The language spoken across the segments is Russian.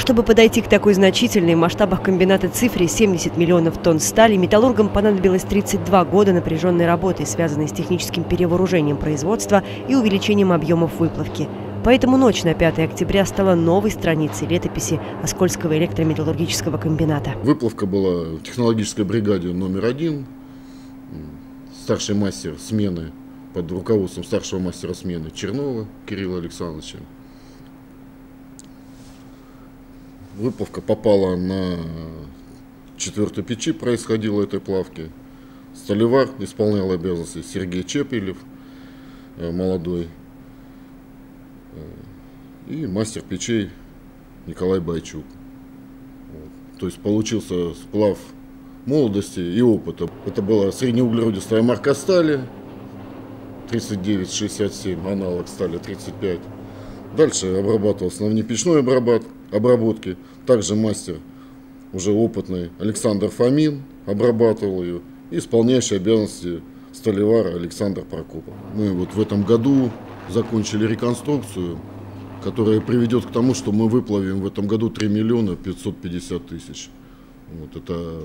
Чтобы подойти к такой значительной в масштабах комбината цифре 70 миллионов тонн стали, металлургам понадобилось 32 года напряженной работы, связанной с техническим перевооружением производства и увеличением объемов выплавки. Поэтому ночь на 5 октября стала новой страницей летописи Оскольского электрометаллургического комбината. Выплавка была в технологической бригаде номер 1. Старший мастер смены под руководством старшего мастера смены Чернова Кирилла Александровича. Выплавка попала на 4-й печи, происходило этой плавки. Сталевар исполнял обязанности Сергей Чепелев, молодой, и мастер печей Николай Бойчук. То есть получился сплав молодости и опыта. Это была среднеуглеродистая марка стали, 39-67, аналог стали 35. Дальше обрабатывался на внепечной обработке. Также мастер, уже опытный, Александр Фомин обрабатывал ее. И исполняющий обязанности сталевара Александр Прокопов. Мы вот в этом году закончили реконструкцию, которая приведет к тому, что мы выплавим в этом году 3 миллиона 550 тысяч. Вот это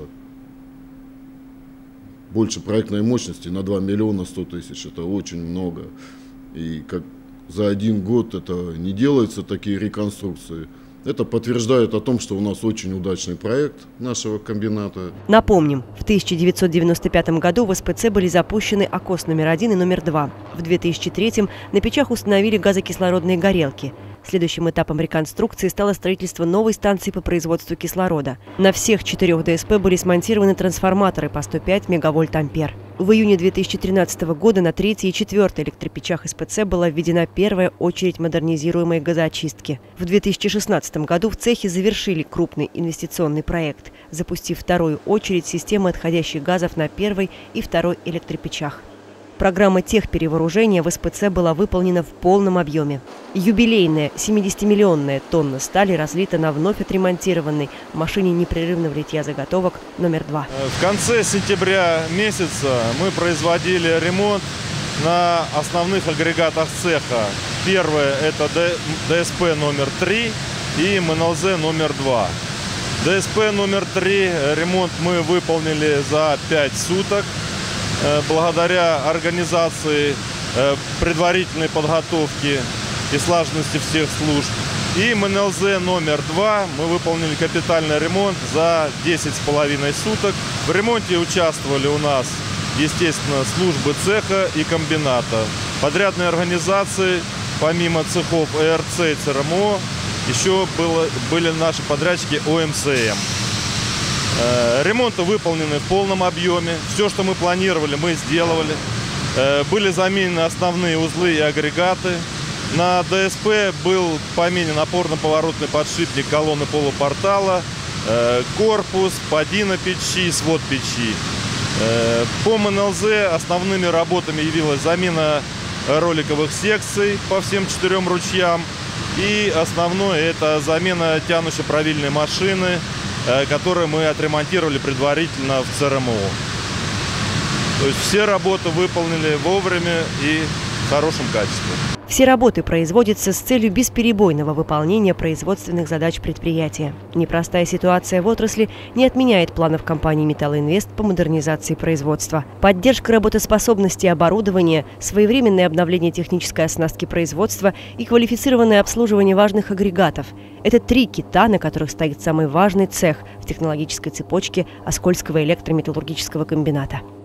больше проектной мощности на 2 миллиона 100 тысяч. Это очень много. И как за один год это не делаются такие реконструкции. Это подтверждает о том, что у нас очень удачный проект нашего комбината. Напомним, в 1995 году в СПЦ были запущены АКОС номер 1 и номер 2. В 2003 на печах установили газокислородные горелки. Следующим этапом реконструкции стало строительство новой станции по производству кислорода. На всех 4 ДСП были смонтированы трансформаторы по 105 мегавольт-ампер. В июне 2013 года на 3-й и 4-й электропечах СПЦ была введена первая очередь модернизируемой газоочистки. В 2016 году в цехе завершили крупный инвестиционный проект, запустив вторую очередь системы отходящих газов на 1-й и 2-й электропечах. Программа техперевооружения в СПЦ была выполнена в полном объеме. Юбилейная 70-миллионная тонна стали разлита на вновь отремонтированной машине непрерывного литья заготовок номер 2. В конце сентября месяца мы производили ремонт на основных агрегатах цеха. Первое – это ДСП номер 3 и МНЛЗ номер 2. ДСП номер 3 ремонт мы выполнили за 5 суток. Благодаря организации предварительной подготовки и слаженности всех служб. И МНЛЗ номер 2 мы выполнили капитальный ремонт за 10,5 суток. В ремонте участвовали у нас, естественно, службы цеха и комбината. Подрядные организации, помимо цехов ЭРЦ и ЦРМО, еще были наши подрядчики ОМСМ. Ремонты выполнены в полном объеме. Все, что мы планировали, мы сделали. Были заменены основные узлы и агрегаты. На ДСП был поменен опорно-поворотный подшипник колонны полупортала, корпус, подина печи, свод печи. По МНЛЗ основными работами явилась замена роликовых секций по всем 4 ручьям. И основное – это замена тянуще-правильной машины, которые мы отремонтировали предварительно в ЦРМО. То есть все работы выполнили вовремя и в хорошем качестве. Все работы производятся с целью бесперебойного выполнения производственных задач предприятия. Непростая ситуация в отрасли не отменяет планов компании «Металлоинвест» по модернизации производства. Поддержка работоспособности оборудования, своевременное обновление технической оснастки производства и квалифицированное обслуживание важных агрегатов – это 3 кита, на которых стоит самый важный цех в технологической цепочке Оскольского электрометаллургического комбината.